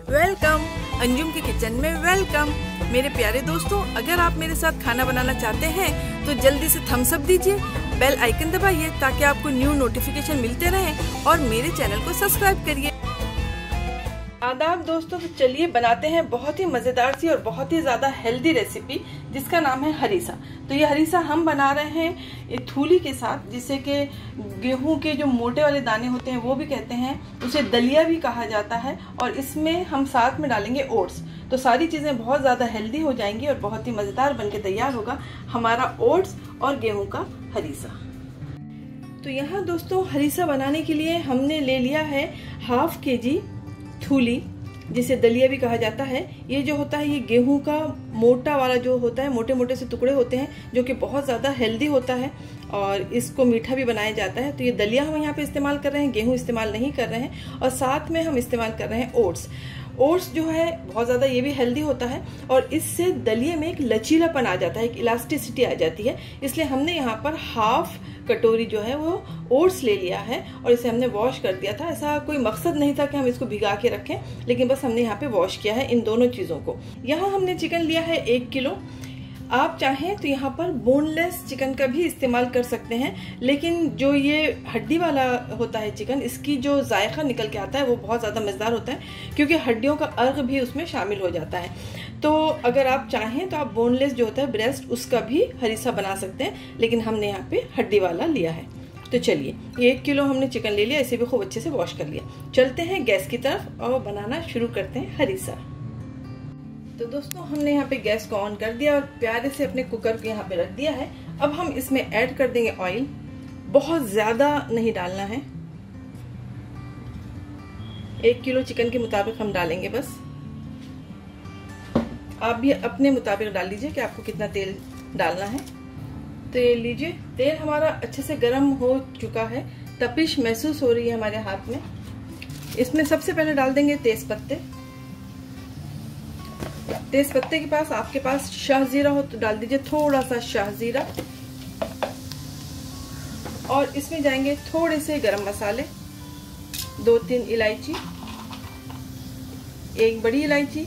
Welcome Anjum के kitchen में welcome. मेरे प्यारे दोस्तों, अगर आप मेरे साथ खाना बनाना चाहते हैं तो जल्दी से थम्स अप दीजिए, बेल आइकन दबाइए ताकि आपको न्यू नोटिफिकेशन मिलते रहें और मेरे चैनल को सब्सक्राइब करिए। आदाब दोस्तों, तो चलिए बनाते हैं बहुत ही मजेदार सी और बहुत ही ज्यादा हेल्दी रेसिपी जिसका नाम है हरीसा। तो ये हरीसा हम बना रहे हैं थूली के साथ, जिसे कि गेहूं के जो मोटे वाले दाने होते हैं वो भी कहते हैं, उसे दलिया भी कहा जाता है। और इसमें हम साथ में डालेंगे ओट्स। तो सारी चीजें बहुत ज्यादा हेल्दी हो जाएंगी और बहुत ही मजेदार बनके तैयार होगा हमारा ओट्स और गेहूं का हरीसा। तो यहाँ दोस्तों हरीसा बनाने के लिए हमने ले लिया है हाफ केजी थूली, जिसे दलिया भी कहा जाता है। ये जो होता है ये गेहूं का मोटा वाला जो होता है, मोटे मोटे से टुकड़े होते हैं जो कि बहुत ज़्यादा हेल्दी होता है और इसको मीठा भी बनाया जाता है। तो ये दलिया हम यहाँ पे इस्तेमाल कर रहे हैं, गेहूं इस्तेमाल नहीं कर रहे हैं। और साथ में हम इस्तेमाल कर रहे हैं ओट्स। ओट्स जो है बहुत ज़्यादा ये भी हेल्दी होता है और इससे दलिये में एक लचीलापन आ जाता है, एक इलास्टिसिटी आ जाती है। इसलिए हमने यहाँ पर हाफ कटोरी जो है वो ओट्स ले लिया है और इसे हमने वॉश कर दिया था। ऐसा कोई मकसद नहीं था कि हम इसको भिगा के रखें, लेकिन बस हमने यहाँ पे वॉश किया है इन दोनों चीज़ों को। यहाँ हमने चिकन लिया है 1 किलो। आप चाहें तो यहाँ पर बोनलेस चिकन का भी इस्तेमाल कर सकते हैं, लेकिन जो ये हड्डी वाला होता है चिकन, इसकी जो जायका निकल के आता है वो बहुत ज़्यादा मज़ेदार होता है, क्योंकि हड्डियों का अर्क भी उसमें शामिल हो जाता है। तो अगर आप चाहें तो आप बोनलेस जो होता है ब्रेस्ट, उसका भी हरीसा बना सकते हैं, लेकिन हमने यहाँ पे हड्डी वाला लिया है। तो चलिए, 1 किलो हमने चिकन ले लिया, इसे भी खूब अच्छे से वॉश कर लिया। चलते हैं गैस की तरफ और बनाना शुरू करते हैं हरीसा। तो दोस्तों हमने यहाँ पे गैस को ऑन कर दिया और प्यारे से अपने कुकर को यहाँ पे रख दिया है। अब हम इसमें ऐड कर देंगे ऑयल। बहुत ज्यादा नहीं डालना है, 1 किलो चिकन के मुताबिक हम डालेंगे बस। आप भी अपने मुताबिक डाल लीजिए कि आपको कितना तेल डालना है। तो ये लीजिए, तेल हमारा अच्छे से गर्म हो चुका है, तपिश महसूस हो रही है हमारे हाथ में। इसमें सबसे पहले डाल देंगे तेज पत्ते। तेज पत्ते के पास आपके पास शाहजीरा हो तो डाल दीजिए थोड़ा सा शाहजीरा। और इसमें जाएंगे थोड़े से गरम मसाले, 2-3 इलायची, 1 बड़ी इलायची,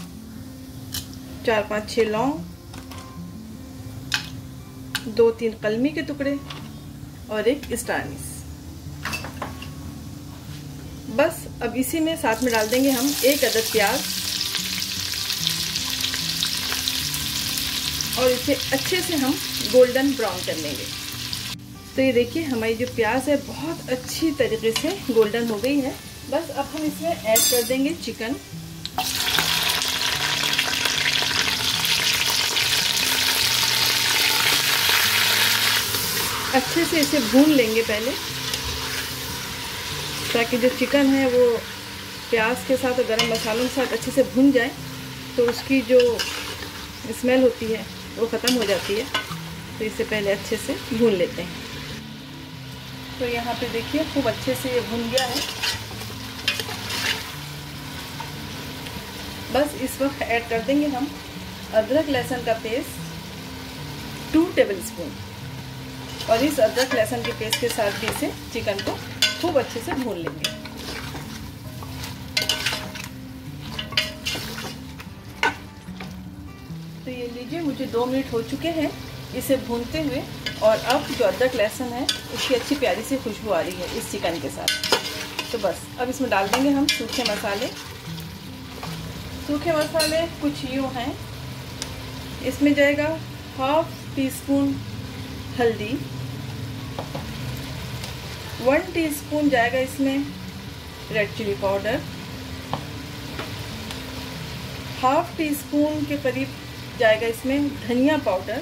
4-5-6 लौंग, 2-3 कलमी के टुकड़े और 1 स्टार अनीस। बस अब इसी में साथ में डाल देंगे हम 1 अदद प्याज और इसे अच्छे से हम गोल्डन ब्राउन कर लेंगे। तो ये देखिए, हमारी जो प्याज है बहुत अच्छी तरीके से गोल्डन हो गई है। बस अब हम इसमें ऐड कर देंगे चिकन। अच्छे से इसे भून लेंगे पहले, ताकि जो चिकन है वो प्याज के साथ और गरम मसालों के साथ अच्छे से भून जाए, तो उसकी जो स्मेल होती है वो ख़त्म हो जाती है। तो इसे पहले अच्छे से भून लेते हैं। तो यहाँ पे देखिए खूब अच्छे से ये भून गया है। बस इस वक्त ऐड कर देंगे हम अदरक लहसुन का पेस्ट 2 टेबलस्पून। और इस अदरक लहसुन के पेस्ट के साथ भी इसे चिकन को खूब अच्छे से भून लेंगे। तो ये लीजिए, मुझे 2 मिनट हो चुके हैं इसे भूनते हुए। और अब जो अदरक लहसुन है उसकी अच्छी प्यारी सी खुशबू आ रही है इस चिकन के साथ। तो बस अब इसमें डाल देंगे हम सूखे मसाले। सूखे मसाले कुछ यूँ हैं, इसमें जाएगा 1/2 टीस्पून हल्दी, 1 टीस्पून जाएगा इसमें रेड चिली पाउडर, 1/2 टीस्पून के करीब जाएगा इसमें धनिया पाउडर,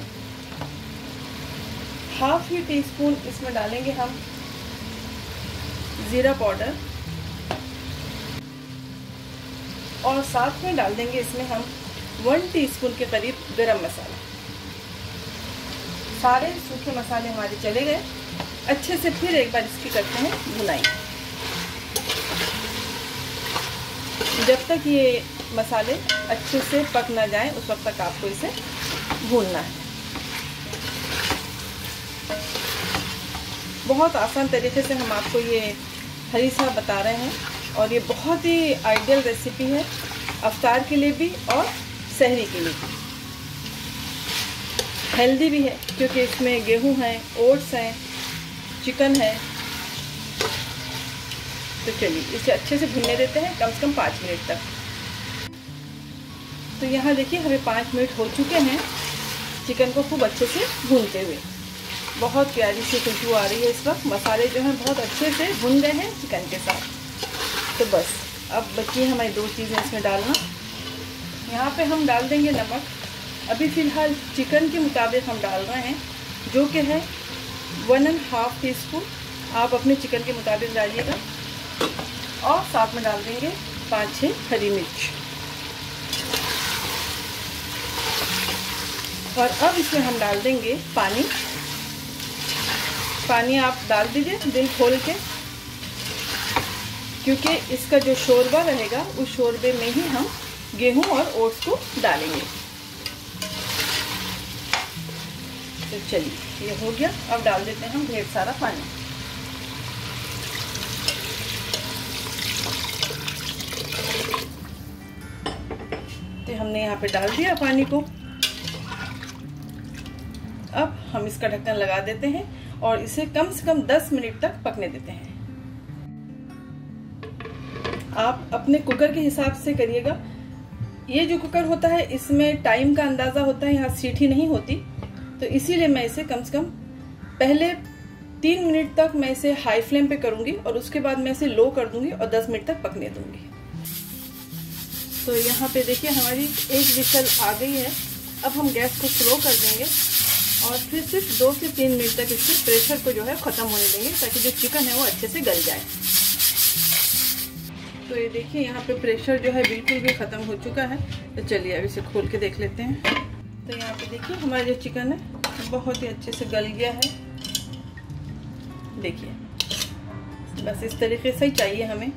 1/2 टीस्पून इसमें डालेंगे हम जीरा पाउडर और साथ में डाल देंगे इसमें हम 1 टीस्पून के करीब गरम मसाला। सारे सूखे मसाले हमारे चले गए। अच्छे से फिर एक बार इसकी करते हैं भुनाई। जब तक ये मसाले अच्छे से पक ना जाए उस वक्त तक आपको इसे भूनना है। बहुत आसान तरीके से हम आपको ये हरीसा बता रहे हैं। और ये बहुत ही आइडियल रेसिपी है अफ्तार के लिए भी और सहरी के लिए भी। हेल्दी भी है क्योंकि इसमें गेहूं है, ओट्स हैं, चिकन है। तो चलिए इसे अच्छे से भुनने देते हैं कम से कम 5 मिनट तक। तो यहाँ देखिए हमें 5 मिनट हो चुके हैं चिकन को खूब अच्छे से भूनते हुए। बहुत प्यारी सी खुशबू आ रही है इस वक्त। मसाले जो हैं बहुत अच्छे से भुन गए हैं चिकन के साथ। तो बस अब बची है हमारी 2 चीज़ें इसमें डालना। यहाँ पे हम डाल देंगे नमक। अभी फ़िलहाल चिकन के मुताबिक हम डाल रहे हैं, जो कि है 1½ टीस्पून। आप अपने चिकन के मुताबिक डालिएगा। और साथ में डाल देंगे 5-6 हरी मिर्च। और अब इसमें हम डाल देंगे पानी। पानी आप डाल दीजिए दिल खोल के, क्योंकि इसका जो शोरबा रहेगा उस शोरबे में ही हम गेहूं और ओट्स को डालेंगे। तो चलिए ये हो गया। अब डाल देते हैं हम ढेर सारा पानी। तो हमने यहाँ पे डाल दिया पानी को। अब हम इसका ढक्कन लगा देते हैं और इसे कम से कम 10 मिनट तक पकने देते हैं। आप अपने कुकर के हिसाब से करिएगा। ये जो कुकर होता है इसमें टाइम का अंदाजा होता है, यहाँ सीटी नहीं होती। तो इसीलिए मैं इसे कम से कम पहले 3 मिनट तक मैं इसे हाई फ्लेम पे करूंगी और उसके बाद मैं इसे लो कर दूंगी और 10 मिनट तक पकने दूंगी। तो यहाँ पे देखिए हमारी एक विसल आ गई है। अब हम गैस को स्लो कर देंगे और फिर सिर्फ 2 से 3 मिनट तक इसके प्रेशर को जो है ख़त्म होने देंगे, ताकि जो चिकन है वो अच्छे से गल जाए। तो ये देखिए यहाँ पे प्रेशर जो है बिल्कुल भी ख़त्म हो चुका है। तो चलिए अब इसे खोल के देख लेते हैं। तो यहाँ पे देखिए हमारा जो चिकन है बहुत ही अच्छे से गल गया है। देखिए बस इस तरीके से ही चाहिए हमें।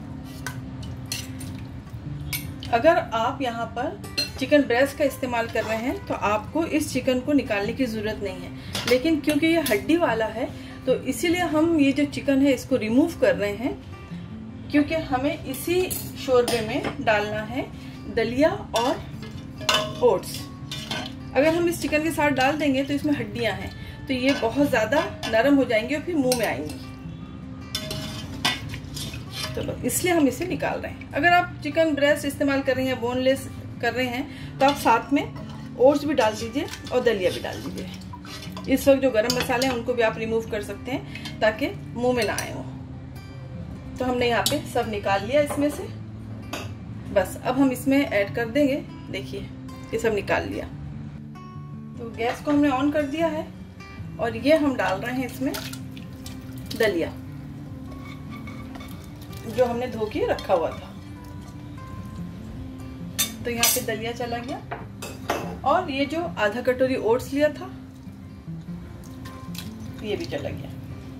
अगर आप यहाँ पर चिकन ब्रेस्ट का इस्तेमाल कर रहे हैं तो आपको इस चिकन को निकालने की ज़रूरत नहीं है, लेकिन क्योंकि ये हड्डी वाला है तो इसीलिए हम ये जो चिकन है इसको रिमूव कर रहे हैं, क्योंकि हमें इसी शोरबे में डालना है दलिया और ओट्स। अगर हम इस चिकन के साथ डाल देंगे तो इसमें हड्डियां हैं, तो ये बहुत ज़्यादा नरम हो जाएंगी और फिर मुंह में आएंगी। तो इसलिए हम इसे निकाल रहे हैं। अगर आप चिकन ब्रेस्ट इस्तेमाल कर रहे हैं, बोनलेस कर रहे हैं, तो आप साथ में ओट्स भी डाल दीजिए और दलिया भी डाल दीजिए। इस वक्त जो गरम मसाले हैं उनको भी आप रिमूव कर सकते हैं ताकि मुंह में ना आए वो। तो हमने यहाँ पे सब निकाल लिया इसमें से। बस अब हम इसमें ऐड कर देंगे। देखिए ये सब निकाल लिया। तो गैस को हमने ऑन कर दिया है और ये हम डाल रहे हैं इसमें दलिया जो हमने धो के रखा हुआ था। तो यहाँ पे दलिया चला गया और ये जो आधा कटोरी ओट्स लिया था ये भी चला गया।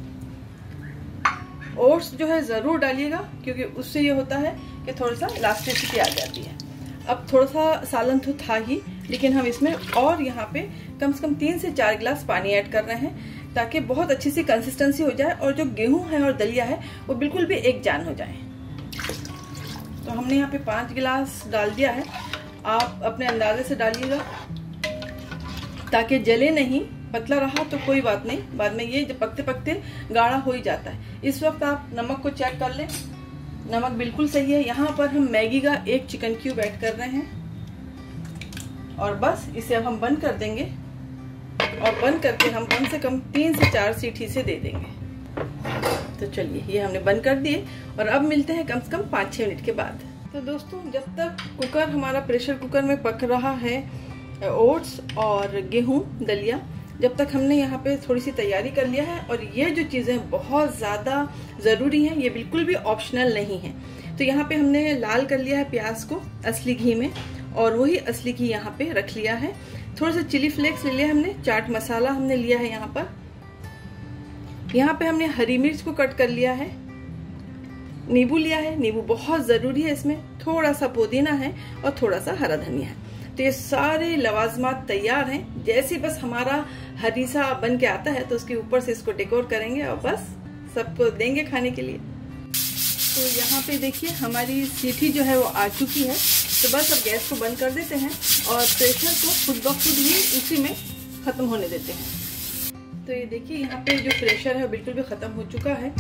ओट्स जो है ज़रूर डालिएगा, क्योंकि उससे ये होता है कि थोड़ा सा इलास्टिसिटी आ जाती है। अब थोड़ा सा सालन तो था ही, लेकिन हम इसमें और यहाँ पे कम से कम 3 से 4 गिलास पानी ऐड कर रहे हैं, ताकि बहुत अच्छी सी कंसिस्टेंसी हो जाए और जो गेहूं है और दलिया है वो बिल्कुल भी एक जान हो जाए। तो हमने यहाँ पे 5 गिलास डाल दिया है। आप अपने अंदाजे से डालिएगा ताकि जले नहीं। पतला रहा तो कोई बात नहीं, बाद में ये जब पकते पकते गाढ़ा हो ही जाता है। इस वक्त आप नमक को चेक कर लें, नमक बिल्कुल सही है। यहाँ पर हम मैगी का 1 चिकन क्यूब ऐड कर रहे हैं और बस इसे अब हम बंद कर देंगे और बंद करके हम कम से कम 3 से 4 सीटी से दे देंगे। तो चलिए ये हमने बंद कर दिए और अब मिलते हैं कम से कम 5-6 मिनट के बाद। तो दोस्तों जब तक कुकर हमारा प्रेशर कुकर में पक रहा है ओट्स और गेहूं दलिया, जब तक हमने यहाँ पे थोड़ी सी तैयारी कर लिया है। और ये जो चीज़ें बहुत ज़्यादा ज़रूरी हैं, ये बिल्कुल भी ऑप्शनल नहीं है। तो यहाँ पे हमने लाल कर लिया है प्याज को असली घी में, और वही असली घी यहाँ पे रख लिया है। थोड़ा सा चिली फ्लेक्स ले लिया हमने, चाट मसाला हमने लिया है यहाँ पर। यहाँ पे हमने हरी मिर्च को कट कर लिया है, नींबू लिया है, नींबू बहुत ज़रूरी है इसमें, थोड़ा सा पुदीना है और थोड़ा सा हरा धनिया है। तो ये सारे लवाजमात तैयार हैं। जैसे बस हमारा हरीसा बन के आता है तो उसके ऊपर से इसको डेकोर करेंगे और बस सबको देंगे खाने के लिए। तो यहाँ पे देखिए हमारी सीटी जो है वो आ चुकी है। तो बस अब गैस को बंद कर देते हैं और प्रेशर को खुद ब खुद ही उसी में ख़त्म होने देते हैं। तो ये देखिए यहाँ पे जो प्रेशर है बिल्कुल भी ख़त्म हो चुका है।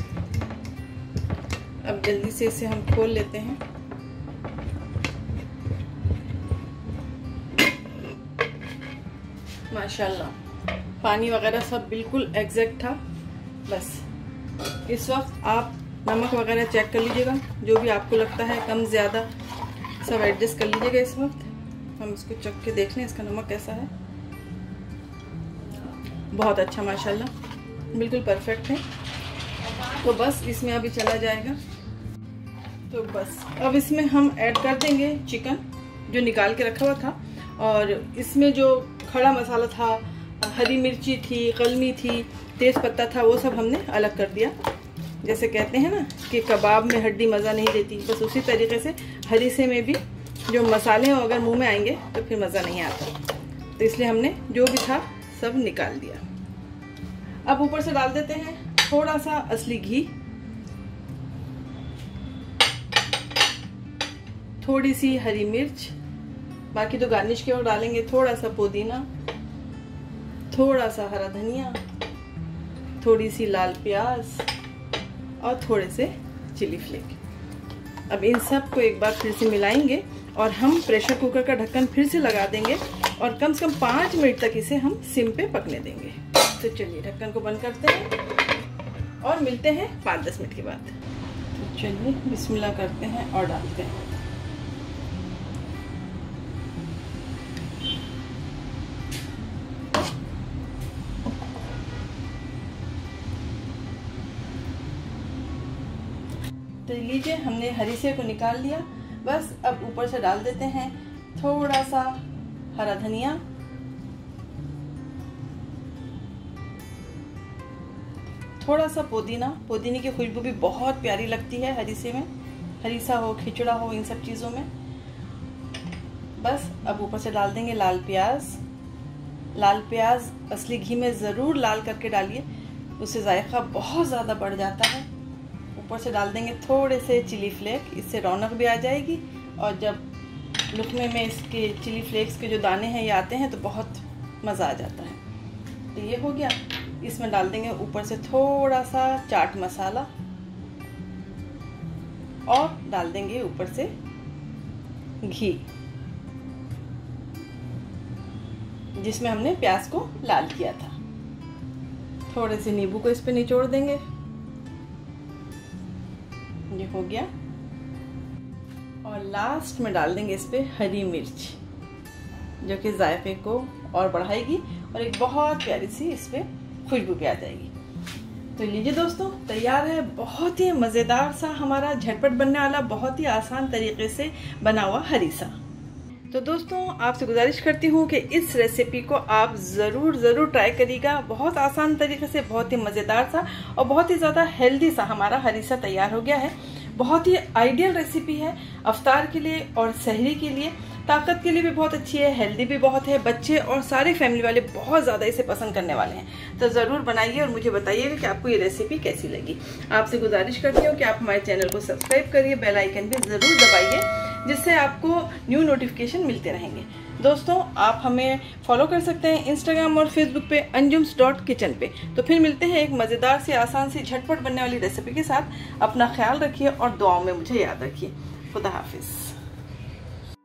अब जल्दी से इसे हम खोल लेते हैं। माशाल्लाह पानी वगैरह सब बिल्कुल एग्जैक्ट था। बस इस वक्त आप नमक वगैरह चेक कर लीजिएगा, जो भी आपको लगता है कम ज़्यादा सब एडजस्ट कर लीजिएगा। इस वक्त हम इसको चख के देख लें इसका नमक कैसा है। बहुत अच्छा माशाल्लाह बिल्कुल परफेक्ट है। तो बस इसमें अभी चला जाएगा। तो बस अब इसमें हम ऐड कर देंगे चिकन जो निकाल के रखा हुआ था, और इसमें जो खड़ा मसाला था, हरी मिर्ची थी, कलमी थी, तेज़ पत्ता था, वो सब हमने अलग कर दिया। जैसे कहते हैं ना कि कबाब में हड्डी मज़ा नहीं देती, बस उसी तरीके से हरीसे में भी जो मसाले हैं अगर मुंह में आएंगे तो फिर मज़ा नहीं आता। तो इसलिए हमने जो भी था सब निकाल दिया। अब ऊपर से डाल देते हैं थोड़ा सा असली घी, थोड़ी सी हरी मिर्च, बाकी तो गार्निश के और डालेंगे, थोड़ा सा पुदीना, थोड़ा सा हरा धनिया, थोड़ी सी लाल प्याज और थोड़े से चिली फ्लेक। अब इन सब को एक बार फिर से मिलाएंगे और हम प्रेशर कुकर का ढक्कन फिर से लगा देंगे और कम से कम 5 मिनट तक इसे हम सिम पे पकने देंगे। तो चलिए ढक्कन को बंद करते हैं और मिलते हैं 5-10 मिनट के बाद। तो चलिए बिस्मिल्लाह करते हैं और डालते हैं। तो लीजिए हमने हरीसे को निकाल लिया। बस अब ऊपर से डाल देते हैं थोड़ा सा हरा धनिया, थोड़ा सा पुदीना। पुदीने की खुशबू भी बहुत प्यारी लगती है हरीसे में, हरीसा हो, खिचड़ा हो, इन सब चीज़ों में। बस अब ऊपर से डाल देंगे लाल प्याज। लाल प्याज असली घी में ज़रूर लाल करके डालिए, उससे जायका बहुत ज़्यादा बढ़ जाता है। ऊपर से डाल देंगे थोड़े से चिली फ्लेक, इससे रौनक भी आ जाएगी और जब लुकमे में इसके चिली फ्लेक्स के जो दाने हैं ये आते हैं तो बहुत मज़ा आ जाता है। तो ये हो गया। इसमें डाल देंगे ऊपर से थोड़ा सा चाट मसाला और डाल देंगे ऊपर से घी, जिसमें हमने प्याज को लाल किया था। थोड़े से नींबू को इस पे निचोड़ देंगे। ये हो गया। और लास्ट में डाल देंगे इस पे हरी मिर्च, जो कि जायके को और बढ़ाएगी और एक बहुत प्यारी सी इस पे खुशबू भी आ जाएगी। तो लीजिए दोस्तों, तैयार है बहुत ही मज़ेदार सा हमारा झटपट बनने वाला, बहुत ही आसान तरीके से बना हुआ हरीसा। तो दोस्तों आपसे गुजारिश करती हूँ कि इस रेसिपी को आप ज़रूर ट्राई करिएगा। बहुत आसान तरीके से, बहुत ही मज़ेदार सा और बहुत ही ज़्यादा हेल्दी सा हमारा हरीसा तैयार हो गया है। बहुत ही आइडियल रेसिपी है अफ्तार के लिए और सहरी के लिए। ताकत के लिए भी बहुत अच्छी है, हेल्दी भी बहुत है। बच्चे और सारे फैमिली वाले बहुत ज़्यादा इसे पसंद करने वाले हैं। तो ज़रूर बनाइए और मुझे बताइएगा कि आपको ये रेसिपी कैसी लगी। आपसे गुजारिश करती हूँ कि आप हमारे चैनल को सब्सक्राइब करिए, बेल आइकन भी ज़रूर दबाइए, जिससे आपको न्यू नोटिफिकेशन मिलते रहेंगे। दोस्तों आप हमें फॉलो कर सकते हैं इंस्टाग्राम और फेसबुक पे anjums.kitchen पे। तो फिर मिलते हैं एक मज़ेदार से, आसान से, झटपट बनने वाली रेसिपी के साथ। अपना ख्याल रखिए और दुआओं में मुझे याद रखिए। खुदा हाफिज़।